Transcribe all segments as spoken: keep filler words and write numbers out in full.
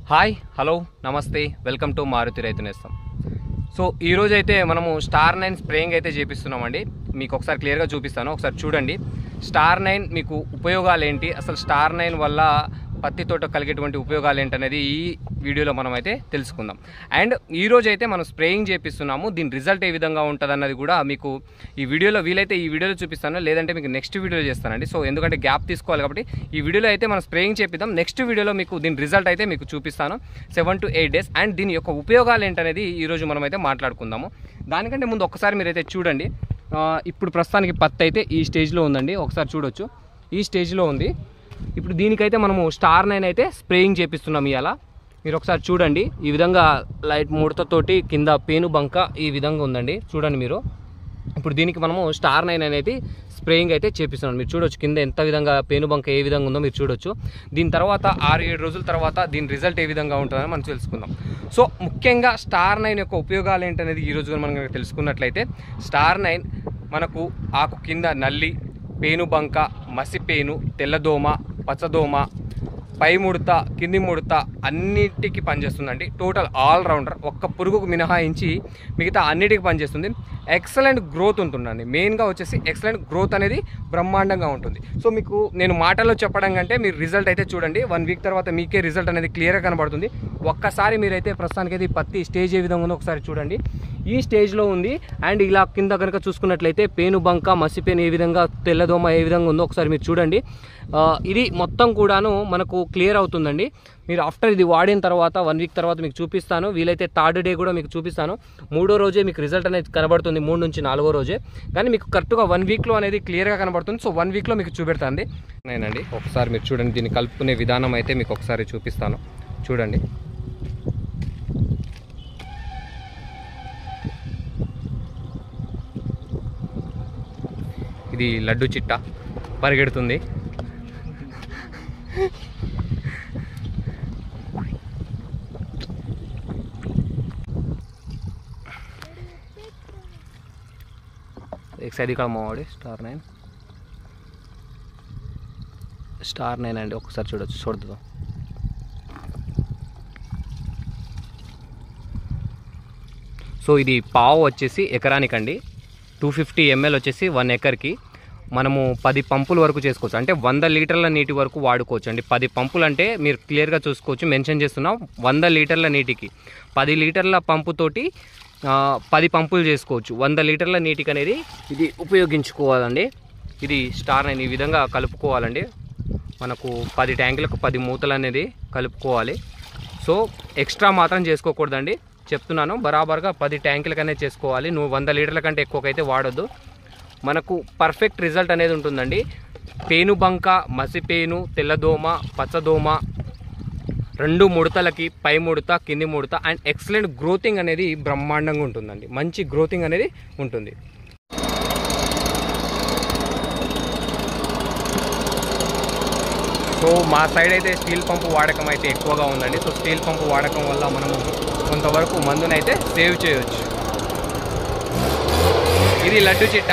Hi hello నమస్తే welcome to Maruti రైతు నేస్తం. సో ఈరోజు అయితే మనము స్టార్ నైన్ స్ప్రేయింగ్ అయితే చేపిస్తున్నామండి. మీకు ఒకసారి క్లియర్గా చూపిస్తాను, ఒకసారి చూడండి. స్టార్ నైన్ మీకు ఉపయోగాలు ఏంటి, అసలు స్టార్ నైన్ వల్ల పత్తి తోట కలిగేటువంటి ఉపయోగాలు ఏంటనేది ఈ వీడియోలో మనం అయితే తెలుసుకుందాం. అండ్ ఈరోజు అయితే మనం స్ప్రేయింగ్ చేపిస్తున్నాము, దీని రిజల్ట్ ఏ విధంగా ఉంటుంది అన్నది కూడా మీకు ఈ వీడియోలో వీలైతే ఈ వీడియోలో చూపిస్తాను, లేదంటే మీకు నెక్స్ట్ వీడియోలో చేస్తానండి. సో ఎందుకంటే గ్యాప్ తీసుకోవాలి కాబట్టి ఈ వీడియోలో అయితే మనం స్ప్రేయింగ్ చేపిద్దాం. నెక్స్ట్ వీడియోలో మీకు దీని రిజల్ట్ అయితే మీకు చూపిస్తాను, seven to eight days. And దీని యొక్క ఉపయోగాలు ఏంటనేది ఈరోజు మనం అయితే మాట్లాడుకుందాము. దానికంటే ముందు ఒక్కసారి మీరైతే చూడండి. ఇప్పుడు ప్రస్తుతానికి పత్తి అయితే ఈ స్టేజ్లో ఉందండి, ఒకసారి చూడొచ్చు, ఈ స్టేజ్లో ఉంది. ఇప్పుడు దీనికైతే మనము స్టార్ నైన్ అయితే స్ప్రేయింగ్ చేపిస్తున్నాం ఇవాళ. మీరు ఒకసారి చూడండి, ఈ విధంగా లైట్ ముడతతోటి కింద పేను బంక ఈ విధంగా ఉందండి, చూడండి మీరు. ఇప్పుడు దీనికి మనము స్టార్ నైన్ అనేది స్ప్రేయింగ్ అయితే చేపిస్తున్నాం. మీరు చూడొచ్చు కింద ఎంత విధంగా పేను బంక ఏ విధంగా ఉందో మీరు చూడొచ్చు. దీని తర్వాత ఆరు ఏడు రోజుల తర్వాత దీని రిజల్ట్ ఏ విధంగా ఉంటుందని మనం తెలుసుకుందాం. సో ముఖ్యంగా స్టార్ నైన్ యొక్క ఉపయోగాలు ఏంటనేది ఈరోజు మనం తెలుసుకున్నట్లయితే, స్టార్ నైన్ మనకు ఆకు కింద నల్లి, పేనుబంక, మసిపేను, తెల్లదోమ, పచ్చదోమ, పై ముడత, కింది ముడత అన్నిటికీ పనిచేస్తుందండి. టోటల్ ఆల్రౌండర్, ఒక్క పురుగుకు మినహాయించి మిగతా అన్నిటికీ పనిచేస్తుంది. ఎక్సలెంట్ గ్రోత్ ఉంటుందండి. మెయిన్గా వచ్చేసి ఎక్సలెంట్ గ్రోత్ అనేది బ్రహ్మాండంగా ఉంటుంది. సో మీకు నేను మాటల్లో చెప్పడం కంటే మీరు రిజల్ట్ అయితే చూడండి, వన్ వీక్ తర్వాత మీకే రిజల్ట్ అనేది క్లియర్గా కనబడుతుంది. ఒక్కసారి మీరైతే ప్రస్తుతానికి అయితే పత్తి స్టేజ్ ఏ విధంగా ఉందో ఒకసారి చూడండి, ఈ స్టేజ్లో ఉంది. అండ్ ఇలా కింద కనుక చూసుకున్నట్లయితే పేను బంక, మసిపేను ఏ విధంగా, తెల్లదోమ ఏ విధంగా ఉందో ఒకసారి మీరు చూడండి. ఇది మొత్తం కూడాను మనకు క్లియర్ అవుతుందండి. మీరు ఆఫ్టర్ ఇది వాడిన తర్వాత వన్ వీక్ తర్వాత మీకు చూపిస్తాను, వీలైతే థర్డ్ డే కూడా మీకు చూపిస్తాను. మూడో రోజే మీకు రిజల్ట్ అనేది కనబడుతుంది, మూడు నుంచి నాలుగో రోజే, కానీ మీకు కరెక్ట్గా వన్ వీక్లో అనేది క్లియర్గా కనబడుతుంది. సో వన్ వీక్లో మీకు చూపెడుతుంది నేనండి. ఒకసారి మీరు చూడండి, దీన్ని కలుపుకునే విధానం అయితే మీకు ఒకసారి చూపిస్తాను, చూడండి. ఇది లడ్డు చిట్ట పరిగెడుతుంది. ఎక్సైడ్ ఇక్కడ మావాడి స్టార్ నైన్ స్టార్ నైన్ అండి, ఒకసారి చూడొచ్చు, చూడదు. సో ఇది పావు వచ్చేసి ఎకరానికండి, టూ ఫిఫ్టీ ఎంఎల్ వచ్చేసి వన్ ఎకర్కి మనము పది పంపుల వరకు చేసుకోవచ్చు. అంటే వంద లీటర్ల నీటి వరకు వాడుకోవచ్చు అండి. పది పంపులు అంటే మీరు క్లియర్గా చూసుకోవచ్చు, మెన్షన్ చేస్తున్నాం, వంద లీటర్ల నీటికి పది లీటర్ల పంపుతోటి పది పంపులు చేసుకోవచ్చు. వంద లీటర్ల నీటికి అనేది ఇది ఉపయోగించుకోవాలండి. ఇది స్టార్ నైన్ ఈ విధంగా కలుపుకోవాలండి. మనకు పది ట్యాంకులకు పది మూతలు అనేది కలుపుకోవాలి. సో ఎక్స్ట్రా మాత్రం చేసుకోకూడదండి, చెప్తున్నాను, బరాబర్గా పది ట్యాంకులకనే చేసుకోవాలి. నువ్వు వంద లీటర్ల కంటే ఎక్కువకైతే వాడొద్దు. మనకు పర్ఫెక్ట్ రిజల్ట్ అనేది ఉంటుందండి. పేనుబంక, మసిపేను, తెల్లదోమ, పచ్చదోమ రెండు ముడతలకి, పై ముడత, కింది ముడత, అండ్ ఎక్సలెంట్ గ్రోతింగ్ అనేది బ్రహ్మాండంగా ఉంటుందండి. మంచి గ్రోతింగ్ అనేది ఉంటుంది. సో మా సైడ్ అయితే స్టీల్ పంపు వాడకం అయితే ఎక్కువగా ఉందండి. సో స్టీల్ పంపు వాడకం వల్ల మనము కొంతవరకు మందునైతే సేవ్ చేయవచ్చు. ఇది లడ్డు చిట్ట.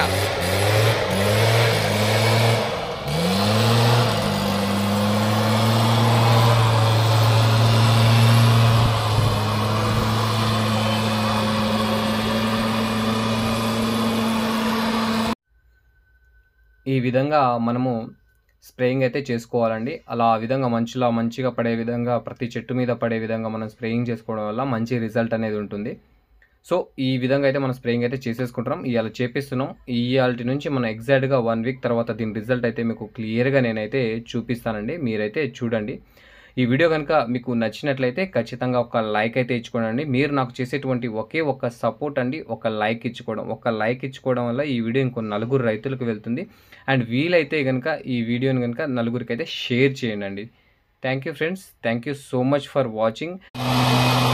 ఈ విధంగా మనము స్ప్రేయింగ్ అయితే చేసుకోవాలండి. అలా ఆ విధంగా మంచులా మంచిగా పడే విధంగా, ప్రతి చెట్టు మీద పడే విధంగా మనం స్ప్రేయింగ్ చేసుకోవడం వల్ల మంచి రిజల్ట్ అనేది ఉంటుంది. సో ఈ విధంగా అయితే మనం స్ప్రేయింగ్ అయితే చేసేసుకుంటున్నాం, ఇవాళ చేపిస్తున్నాం. ఇవాళ నుంచి మనం ఎగ్జాక్ట్గా వన్ వీక్ తర్వాత దీని రిజల్ట్ అయితే మీకు క్లియర్గా నేనైతే చూపిస్తానండి, మీరైతే చూడండి. ఈ వీడియో కనుక మీకు నచ్చినట్లయితే ఖచ్చితంగా ఒక లైక్ అయితే ఇచ్చుకోండి. మీరు నాకు చేసేటువంటి ఒకే ఒక సపోర్ట్ అండి, ఒక లైక్ ఇచ్చుకోవడం. ఒక లైక్ ఇచ్చుకోవడం వల్ల ఈ వీడియో ఇంకో నలుగురు రైతులకు వెళ్తుంది. అండ్ వీలైతే కనుక ఈ వీడియోని కనుక నలుగురికి అయితే షేర్ చేయండి. Thank you friends, thank you so much for watching.